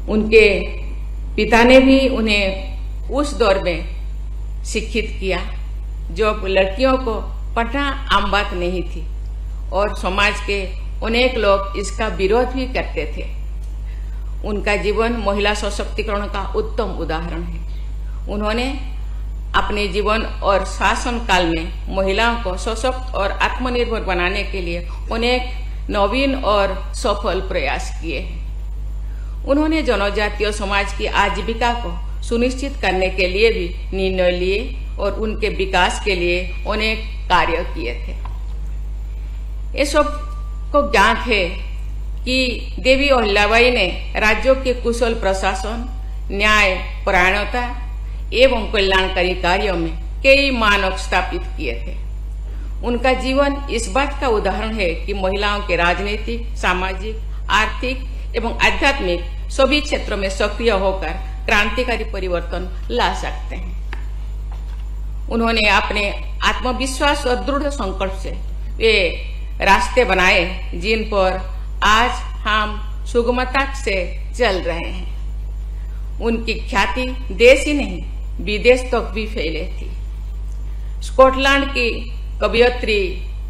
उनके पिता ने भी उन्हें उस दौर में शिक्षित किया जब लड़कियों को पढ़ना आम बात नहीं थी और समाज के अनेक लोग इसका विरोध भी करते थे। उनका जीवन महिला सशक्तिकरण का उत्तम उदाहरण है। उन्होंने अपने जीवन और शासन काल में महिलाओं को सशक्त और आत्मनिर्भर बनाने के लिए अनेक नवीन और सफल प्रयास किए हैं। उन्होंने जनजातीय समाज की आजीविका को सुनिश्चित करने के लिए भी निर्णय लिए और उनके विकास के लिए अनेक कार्य किए थे। ये सब को ज्ञात है कि देवी अहिल्याबाई ने राज्यों के कुशल प्रशासन, न्याय परायणता एवं कल्याणकारी कार्यों में कई मानक स्थापित किए थे। उनका जीवन इस बात का उदाहरण है कि महिलाओं के राजनीतिक, सामाजिक, आर्थिक एवं आध्यात्मिक सभी क्षेत्रों में सक्रिय होकर क्रांतिकारी परिवर्तन ला सकते हैं। उन्होंने अपने आत्मविश्वास और दृढ़ संकल्प से वे रास्ते बनाए जिन पर आज हम सुगमता से चल रहे हैं। उनकी ख्याति देश ही नहीं विदेश तक भी फैली थी। स्कॉटलैंड की कवयित्री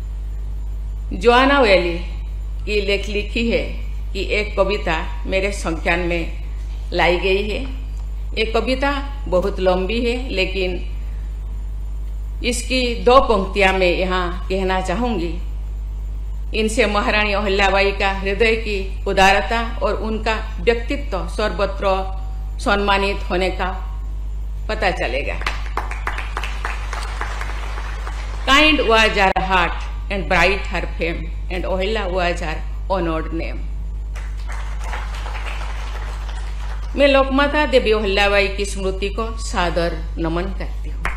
जोआना वेली की लेख लिखी है कि एक कविता मेरे संज्ञान में लाई गई है। ये कविता बहुत लंबी है, लेकिन इसकी 2 पंक्तियां मैं यहाँ कहना चाहूंगी। इनसे महारानी अहिल्याबाई का हृदय की उदारता और उनका व्यक्तित्व सर्वत्र सम्मानित होने का पता चलेगा। Kind was her heart and bright her fame, and Ahilya was her honored name. मैं लोकमाता देवी अहिल्याबाई की स्मृति को सादर नमन करती हूँ।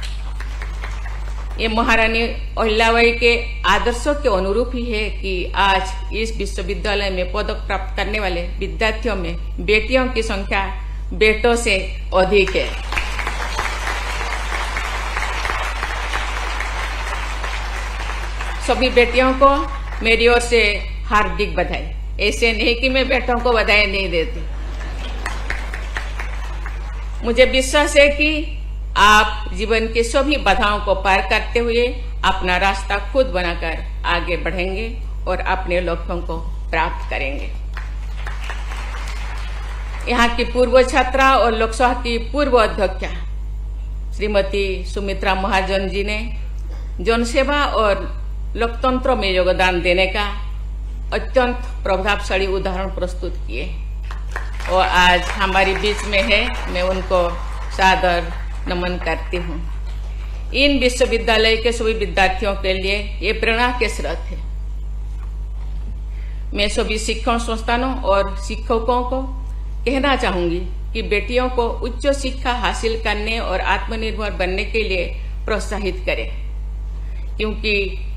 ये महारानी अहिल्याबाई के आदर्शों के अनुरूप ही है कि आज इस विश्वविद्यालय में पदक प्राप्त करने वाले विद्यार्थियों में बेटियों की संख्या बेटों से अधिक है। सभी बेटियों को मेरी ओर से हार्दिक बधाई। ऐसे नहीं कि मैं बेटों को बधाई नहीं देती। मुझे विश्वास है कि आप जीवन के सभी बाधाओं को पार करते हुए अपना रास्ता खुद बनाकर आगे बढ़ेंगे और अपने लक्ष्यों को प्राप्त करेंगे। यहाँ की पूर्व छात्रा और लोकसभा की पूर्व अध्यक्षा श्रीमती सुमित्रा महाजन जी ने जनसेवा और लोकतंत्र में योगदान देने का अत्यंत प्रभावशाली उदाहरण प्रस्तुत किए और आज हमारे बीच में है। मैं उनको सादर नमन करती हूँ। इन विश्वविद्यालय के सभी विद्यार्थियों के लिए ये प्रेरणा के स्रोत है। मैं सभी शिक्षण संस्थानों और शिक्षकों को कहना चाहूंगी कि बेटियों को उच्च शिक्षा हासिल करने और आत्मनिर्भर बनने के लिए प्रोत्साहित करें, क्योंकि